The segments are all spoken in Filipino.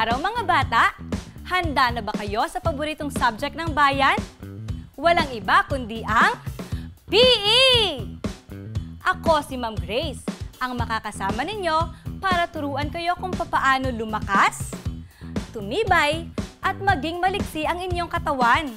araw mga bata! Handa na ba kayo sa paboritong subject ng bayan? Walang iba kundi ang PE! Ako si Ma'am Grace, ang makakasama ninyo para turuan kayo kung papaano lumakas, tumibay, at maging maliksi ang inyong katawan.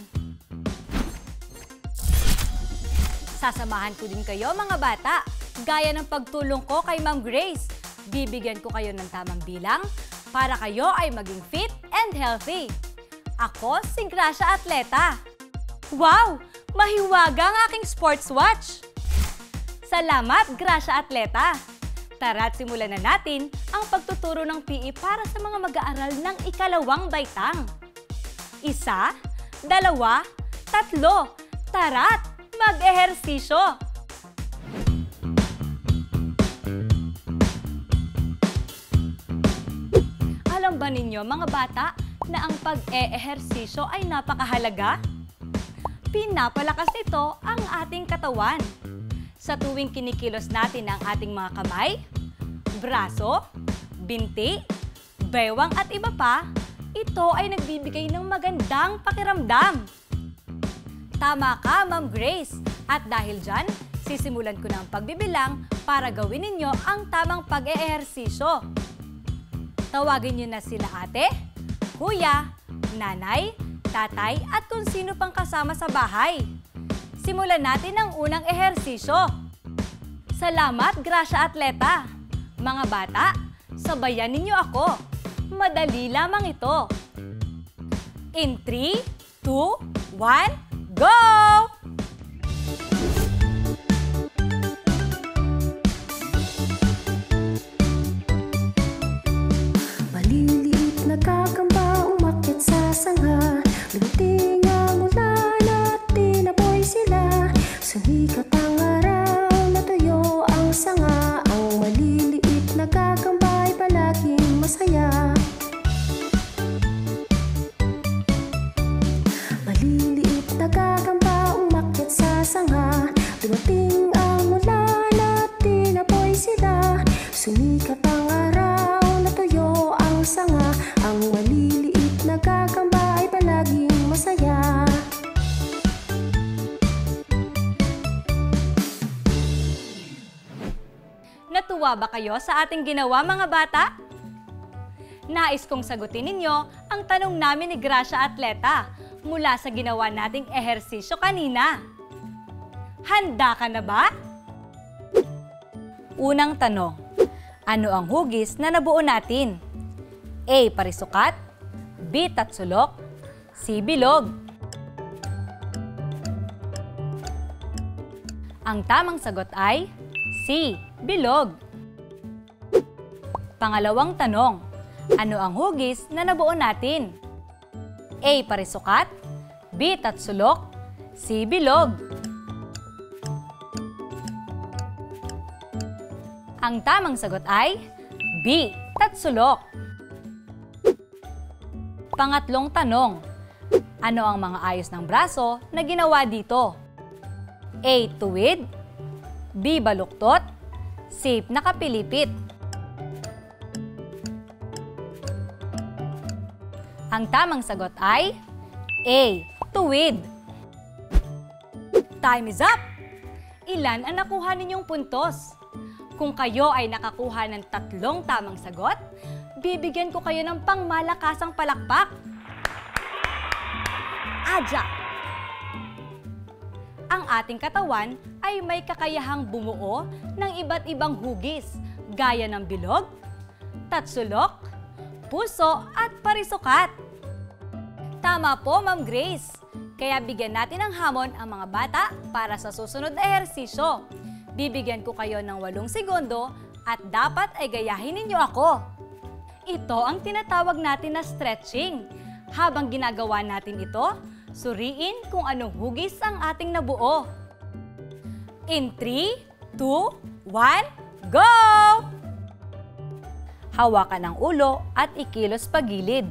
Sasamahan ko din kayo mga bata, gaya ng pagtulong ko kay Ma'am Grace. Bibigyan ko kayo ng tamang bilang para kayo ay maging fit and healthy. Ako si Gracia Atleta. Wow! Mahiwaga ang aking sports watch! Salamat, Gracia Atleta! Tara't simulan na natin ang pagtuturo ng PE para sa mga mag-aaral ng ikalawang baitang. 1, 2, 3, tara't mag-ehersisyo! Alam ba ninyo mga bata na ang pag-eehersisyo ay napakahalaga? Pinapalakas nito ang ating katawan. Sa tuwing kinikilos natin ang ating mga kamay, braso, binti, bewang at iba pa, ito ay nagbibigay ng magandang pakiramdam. Tama ka, Ma'am Grace. At dahil dyan, sisimulan ko na ang pagbibilang para gawin ninyo ang tamang pag-eehersisyo. Tawagin nyo na sila ate, kuya, nanay, tatay at kung sino pang kasama sa bahay. Simulan natin ang unang ehersisyo. Salamat, Gracia Atleta! Mga bata, sabayan ninyo ako. Madali lamang ito. In 3, 2, 1, go! Maliliit na kakamba umakyat sa sanga. Dumating ang ulan at tinaboy sila. Sumikat ang araw, natuyo ang sanga. Ang maliliit na kakamba ay palaging masaya. Maliliit na kakamba umakyat sa sanga. Dumating ang ulan at tinaboy sila. Sumikat ang araw, natuyo ang sanga. Ang maliliit na kakamba ay palaging masaya. Natuwa ba kayo sa ating ginawa mga bata? Nais kong sagutin ninyo ang tanong namin ni Gracia Atleta mula sa ginawa nating ehersisyo kanina. Handa ka na ba? Unang tanong, ano ang hugis na nabuo natin? A. Parisukat, B. Tatsulok, C. Bilog. Ang tamang sagot ay C. Bilog. Pangalawang tanong, ano ang hugis na nabuo natin? A. Parisukat, B. Tatsulok, C. Bilog. Ang tamang sagot ay B. Tatsulok. Pangatlong tanong, ano ang mga ayos ng braso na ginawa dito? A. Tuwid, B. Baluktot, C. Nakapilipit. Ang tamang sagot ay A. Tuwid. Time is up! Ilan ang nakuha ninyong puntos? Kung kayo ay nakakuha ng 3 tamang sagot, bibigyan ko kayo ng pangmalakasang palakpak. Adya! Ang ating katawan ay may kakayahang bumuo ng iba't ibang hugis gaya ng bilog, tatsulok, puso at parisukat. Tama po, Ma'am Grace. Kaya bigyan natin ng hamon ang mga bata para sa susunod na ehersisyo. Bibigyan ko kayo ng 8 segundo at dapat ay gayahin ninyo ako. Ito ang tinatawag natin na stretching. Habang ginagawa natin ito, suriin kung anong hugis ang ating nabuo. In 3, 2, 1, go! Hawakan ang ulo at ikilos pagilid.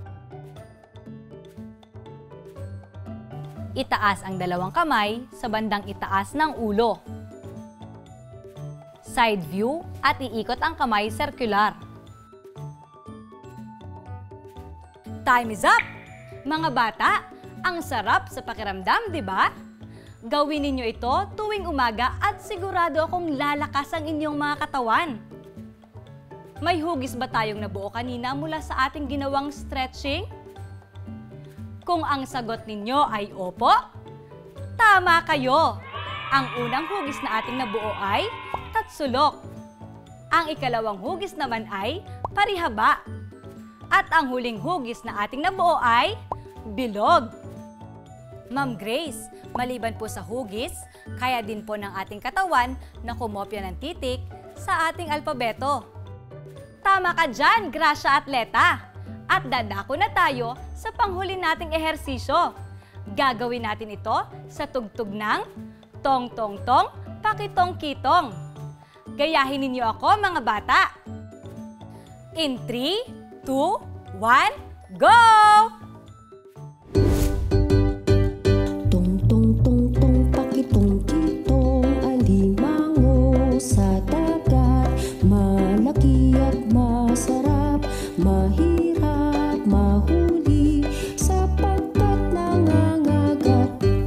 Itaas ang 2 kamay sa bandang itaas ng ulo. Side view at iikot ang kamay circular. Time is up! Mga bata, ang sarap sa pakiramdam, di ba? Gawin ninyo ito tuwing umaga at sigurado akong lalakas ang inyong mga katawan. May hugis ba tayong nabuo kanina mula sa ating ginawang stretching? Kung ang sagot ninyo ay opo, tama kayo! Ang unang hugis na ating nabuo ay tatsulok. Ang ikalawang hugis naman ay parihaba. At ang huling hugis na ating nabuo ay bilog. Ma'am Grace, maliban po sa hugis, kaya din po ng ating katawan na kumopya ng titik sa ating alpabeto. Tama ka dyan, Gracia Atleta! At dadako na tayo sa panghuli nating ehersisyo. Gagawin natin ito sa tugtog ng tong-tong-tong, pakitong-kitong. Gayahin ninyo ako, mga bata! In 3, 2, 1, go! Tong tong tong tong pakitong kitong alimango sa dagat, malaki at masarap, mahirap mahuli sapagkat nangangagat.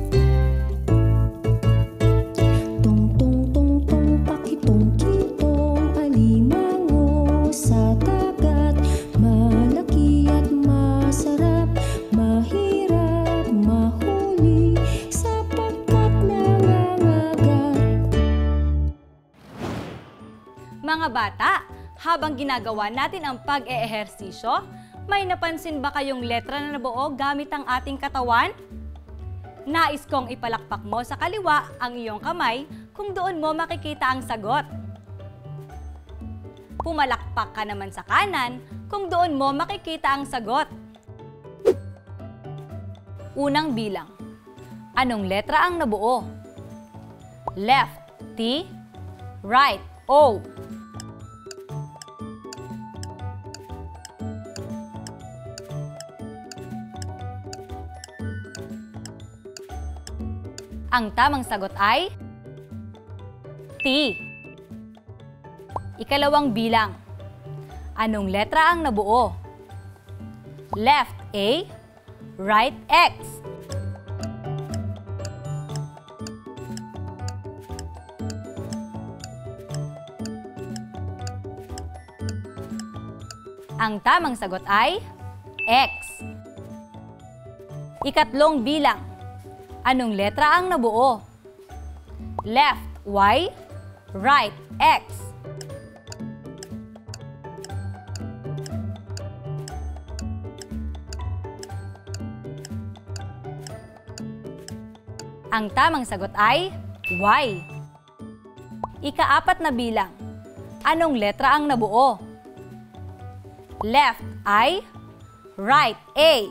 Tong tong tong tong pakitong kitong alimango sa dagat, malaki at masarap, mahirap mahuli sapagkat nangangagat. Mga bata, habang ginagawa natin ang pag-eehersisyo, may napansin ba kayong letra na nabuo gamit ang ating katawan? Nais kong ipalakpak mo sa kaliwa ang iyong kamay kung doon mo makikita ang sagot. Pumalakpak ka naman sa kanan kung doon mo makikita ang sagot. Unang bilang. Anong letra ang nabuo? Left, T. Right, O. Ang tamang sagot ay T. Ikalawang bilang. Anong letra ang nabuo? Left A, right X. Ang tamang sagot ay X. Ikatlong bilang. Anong letra ang nabuo? Left Y, right X. Ang tamang sagot ay Y. Ikaapat na bilang. Anong letra ang nabuo? Left I, right A.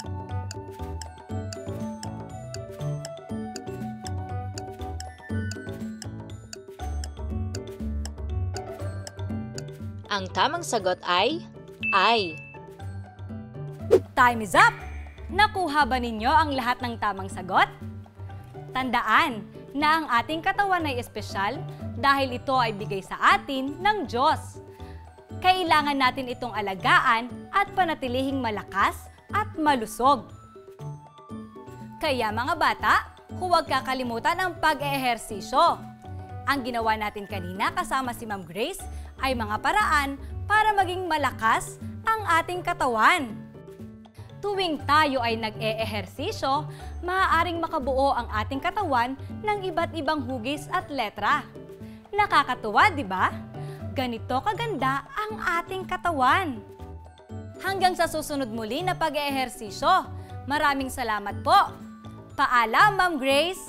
Ang tamang sagot ay I. Time is up! Nakuha ba ninyo ang lahat ng tamang sagot? Tandaan na ang ating katawan ay espesyal dahil ito ay bigay sa atin ng Diyos. Kailangan natin itong alagaan at panatilihing malakas at malusog. Kaya mga bata, huwag kakalimutan ang pag-eehersisyo. Ang ginawa natin kanina kasama si Ma'am Grace ay mga paraan para maging malakas ang ating katawan. Tuwing tayo ay nag-eehersisyo, maaaring makabuo ang ating katawan ng iba't ibang hugis at letra. Nakakatuwa, di ba? Ganito kaganda ang ating katawan. Hanggang sa susunod muli na pag-eehersisyo. Maraming salamat po. Paalam, Ma'am Grace.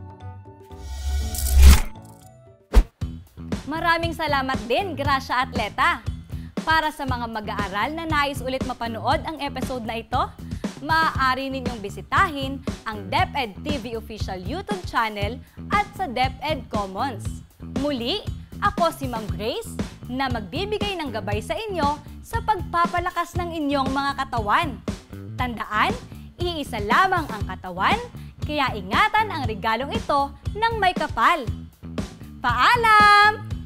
Maraming salamat din, Gracia Atleta. Para sa mga mag-aaral na nais ulit mapanood ang episode na ito, maaari ninyong bisitahin ang DepEd TV official YouTube channel at sa DepEd Commons. Muli, ako si Ma'am Grace na magbibigay ng gabay sa inyo sa pagpapalakas ng inyong mga katawan. Tandaan, iisa lamang ang katawan, kaya ingatan ang regalong ito ng may kapal. Paalam!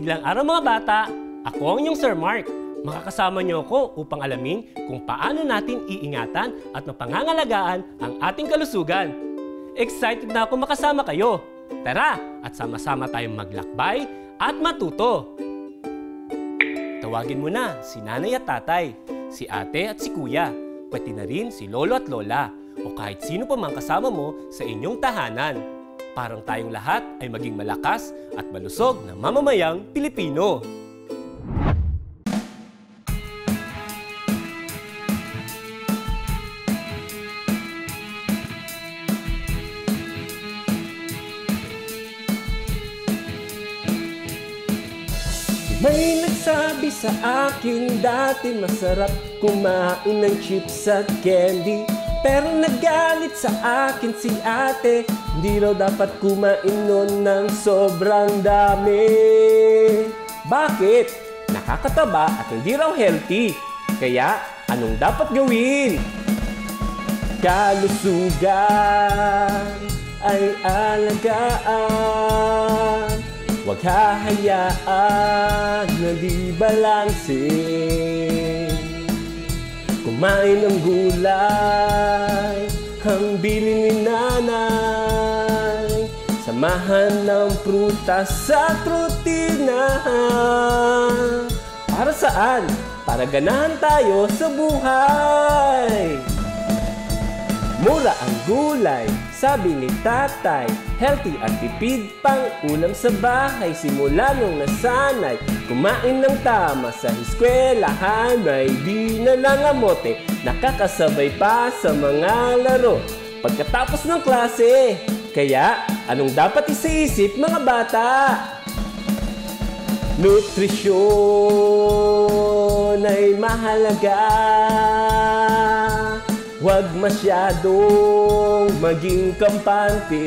Masiglang araw mga bata! Ako ang inyong Sir Mark. Makakasama niyo ako upang alamin kung paano natin iingatan at mapangangalagaan ang ating kalusugan. Excited na ako makasama kayo. Tara at sama-sama tayong maglakbay at matuto. Tawagin mo na si nanay at tatay, si ate at si kuya, pati na rin si lolo at lola o kahit sino pa mang kasama mo sa inyong tahanan. Parang tayong lahat ay maging malakas at malusog na mamamayang Pilipino. May nagsabi sa akin dati masarap kumain ng chips at candy. Pero nagalit sa akin si ate, hindi raw dapat kumain nun ng sobrang dami. Bakit? Nakakataba at hindi raw healthy. Kaya anong dapat gawin? Kalusugan ay alagaan. Huwag hahayaan na di balanse. Kumain ng gulay, ang bili ni nanay. Samahan ng prutas at protina. Para saan? Para ganahan tayo sa buhay. Mura ang gulay, sabi ni tatay. Healthy at tipid pang ulam sa bahay. Simula nung nasanay kumain ng tama sa eskwelahan. May di na nangamote, nakakasabay pa sa mga laro pagkatapos ng klase. Kaya anong dapat isiisip mga bata? Nutrisyon ay mahalaga. Huwag masyadong maging kampante.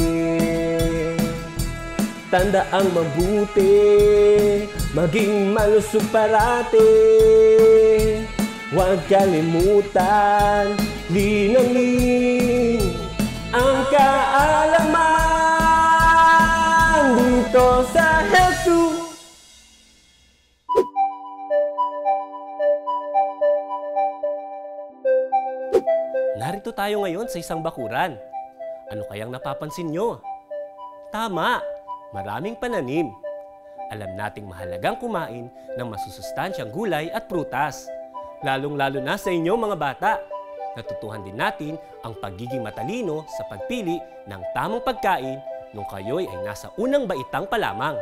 Tandaang mabuti, maging malusog parate. Huwag kalimutan, linangin ang kaalaman dito sa Health2. Narito tayo ngayon sa isang bakuran. Ano kayang napapansin nyo? Tama, maraming pananim. Alam nating mahalagang kumain ng masusustansyang gulay at prutas. Lalong-lalo na sa inyo mga bata. Natutuhan din natin ang pagiging matalino sa pagpili ng tamang pagkain nung kayo'y ay nasa unang baitang pa lamang.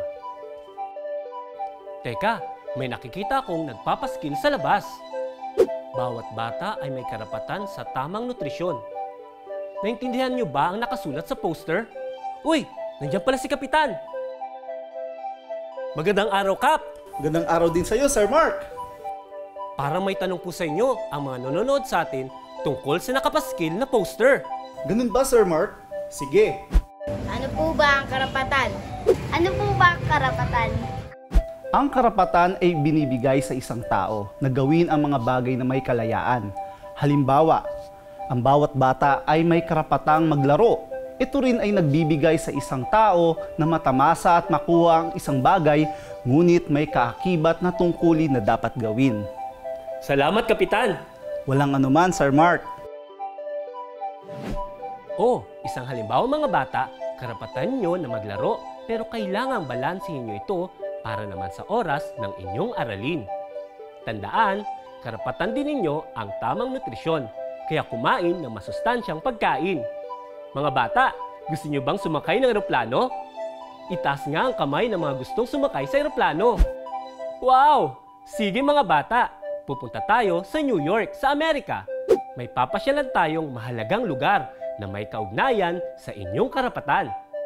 Teka, may nakikita akong nagpapaskil sa labas. Bawat bata ay may karapatan sa tamang nutrisyon. Naintindihan niyo ba ang nakasulat sa poster? Uy, nandiyan pala si Kapitan! Magandang araw, Kap! Magandang araw din sa iyo, Sir Mark! Parang may tanong po sa inyo ang mga nanonood sa atin tungkol sa nakapaskil na poster. Ganun ba, Sir Mark? Sige. Ano po ba ang karapatan? Ano po ba ang karapatan? Ang karapatan ay binibigay sa isang tao na gawin ang mga bagay na may kalayaan. Halimbawa, ang bawat bata ay may karapatang maglaro. Ito rin ay nagbibigay sa isang tao na matamasa at makuha ang isang bagay, ngunit may kaakibat na tungkulin na dapat gawin. Salamat, Kapitan! Walang anuman, Sir Mark. Oh, isang halimbawa mga bata, karapatan nyo na maglaro pero kailangang balansehin nyo ito para naman sa oras ng inyong aralin. Tandaan, karapatan din ninyo ang tamang nutrisyon, kaya kumain ng masustansyang pagkain. Mga bata, gusto nyo bang sumakay ng eroplano? Itaas nga ang kamay ng mga gustong sumakay sa eroplano. Wow! Sige mga bata, pupunta tayo sa New York, sa Amerika. May papasyalan tayong mahalagang lugar na may kaugnayan sa inyong karapatan.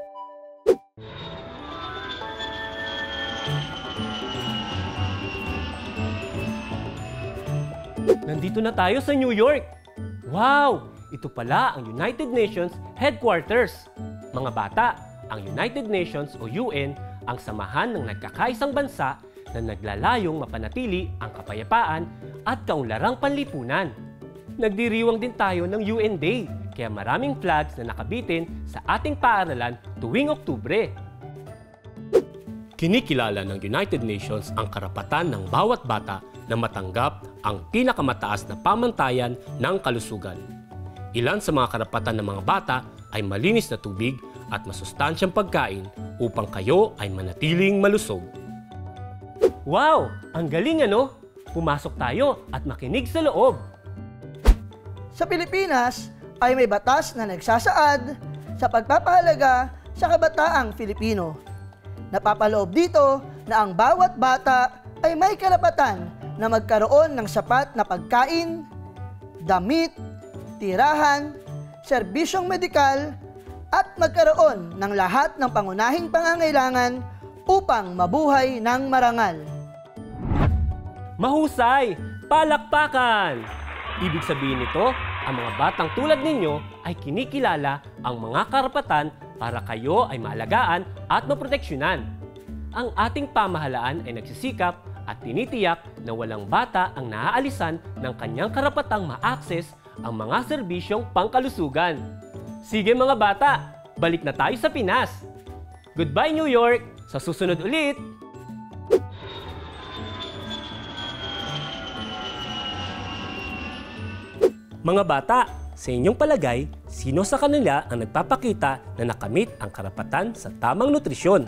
Nandito na tayo sa New York. Wow! Ito pala ang United Nations Headquarters. Mga bata, ang United Nations o UN ang samahan ng nagkakaisang bansa na naglalayong mapanatili ang kapayapaan at kaunlarang panlipunan. Nagdiriwang din tayo ng UN Day, kaya maraming flags na nakabitin sa ating paaralan tuwing Oktubre. Kinikilala ng United Nations ang karapatan ng bawat bata na matanggap ang pinakamataas na pamantayan ng kalusugan. Ilan sa mga karapatan ng mga bata ay malinis na tubig at masustansyang pagkain upang kayo ay manatiling malusog. Wow! Ang galing ano? Pumasok tayo at makinig sa loob. Sa Pilipinas ay may batas na nagsasaad sa pagpapahalaga sa kabataang Filipino. Napapaloob dito na ang bawat bata ay may karapatan na magkaroon ng sapat na pagkain, damit, tirahan, serbisyong medikal, at magkaroon ng lahat ng pangunahing pangangailangan upang mabuhay ng marangal. Mahusay! Palakpakan! Ibig sabihin nito, ang mga batang tulad ninyo ay kinikilala ang mga karapatan para kayo ay maalagaan at maproteksyonan. Ang ating pamahalaan ay nagsisikap at tinitiyak na walang bata ang naaalisan ng kanyang karapatang ma-access ang mga serbisyong pangkalusugan. Sige mga bata, balik na tayo sa Pinas. Goodbye New York! Sa susunod ulit! Mga bata, sa inyong palagay, sino sa kanila ang nagpapakita na nakamit ang karapatan sa tamang nutrisyon?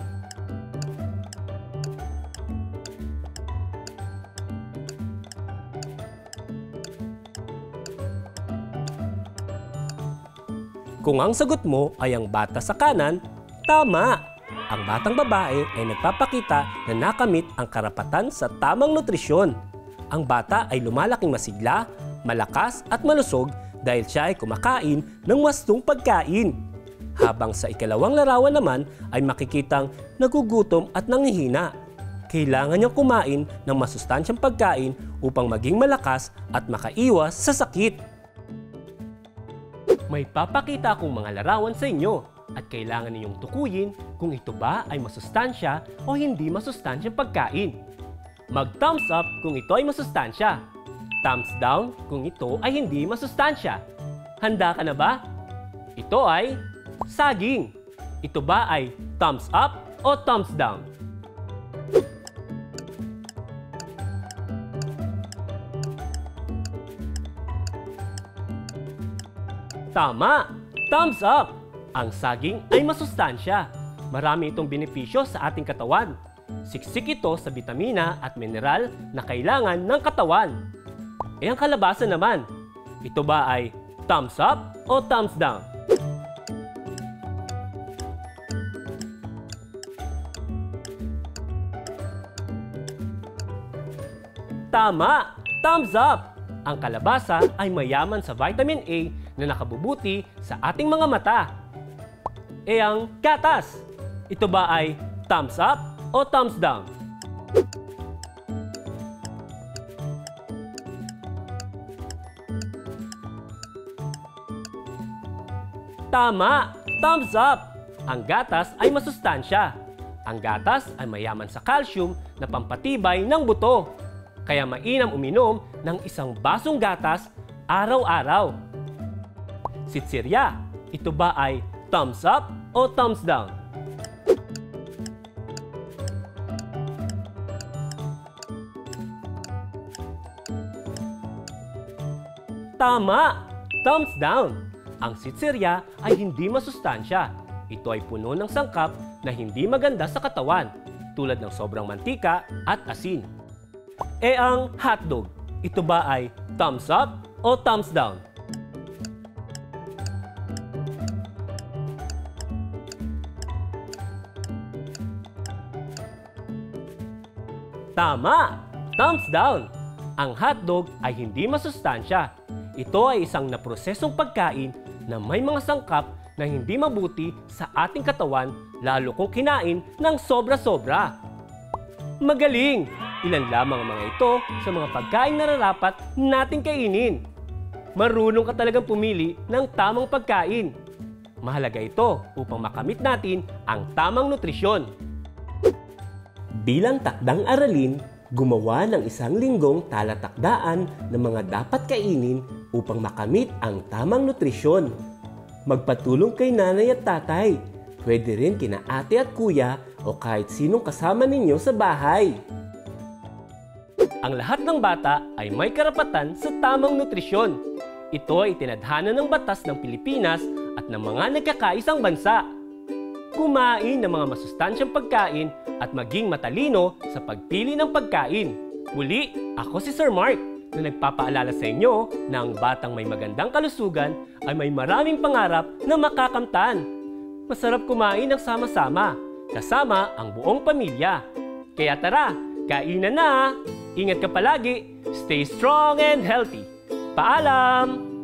Kung ang sagot mo ay ang bata sa kanan, tama! Ang batang babae ay nagpapakita na nakamit ang karapatan sa tamang nutrisyon. Ang bata ay lumalaking masigla, malakas at malusog dahil siya ay kumakain ng wastong pagkain. Habang sa ikalawang larawan naman ay makikitang nagugutom at nanghihina. Kailangan niyang kumain ng masustansyang pagkain upang maging malakas at makaiwas sa sakit. May papakita akong mga larawan sa inyo at kailangan ninyong tukuyin kung ito ba ay masustansya o hindi masustansyang pagkain. Mag-thumbs up kung ito ay masustansya. Thumbs down kung ito ay hindi masustansya. Handa ka na ba? Ito ay saging. Ito ba ay thumbs up o thumbs down? Tama! Thumbs up! Ang saging ay masustansya. Marami itong benepisyo sa ating katawan. Siksik ito sa bitamina at mineral na kailangan ng katawan. E ang kalabasa naman, ito ba ay thumbs up o thumbs down? Tama! Thumbs up! Ang kalabasa ay mayaman sa vitamin A na nakabubuti sa ating mga mata. E ang gatas, ito ba ay thumbs up o thumbs down? Tama! Thumbs up! Ang gatas ay masustansya. Ang gatas ay mayaman sa calcium na pampatibay ng buto. Kaya mainam uminom ng isang basong gatas araw-araw. Sitsirya, ito ba ay thumbs up o thumbs down? Tama! Thumbs down! Ang sitsirya ay hindi masustansya. Ito ay puno ng sangkap na hindi maganda sa katawan, tulad ng sobrang mantika at asin. E ang hotdog, ito ba ay thumbs up o thumbs down? Tama! Thumbs down! Ang hotdog ay hindi masustansya. Ito ay isang naprosesong pagkain na may mga sangkap na hindi mabuti sa ating katawan lalo kung kinain ng sobra-sobra. Magaling! Ilan lamang ang mga ito sa mga pagkain na nararapat nating kainin. Marunong ka talagang pumili ng tamang pagkain. Mahalaga ito upang makamit natin ang tamang nutrisyon. Bilang takdang aralin, gumawa ng isang linggong talatakdaan ng mga dapat kainin upang makamit ang tamang nutrisyon. Magpatulong kay nanay at tatay. Pwede rin kina ate at kuya o kahit sinong kasama ninyo sa bahay. Ang lahat ng bata ay may karapatan sa tamang nutrisyon. Ito ay tinadhana ng batas ng Pilipinas at ng mga nagkakaisang bansa. Kumain ng mga masustansyang pagkain at maging matalino sa pagpili ng pagkain. Muli, ako si Sir Mark na nagpapaalala sa inyo na ang batang may magandang kalusugan ay may maraming pangarap na makakamtan. Masarap kumain ng sama-sama, kasama ang buong pamilya. Kaya tara, kainan na! Ingat ka palagi, stay strong and healthy. Paalam!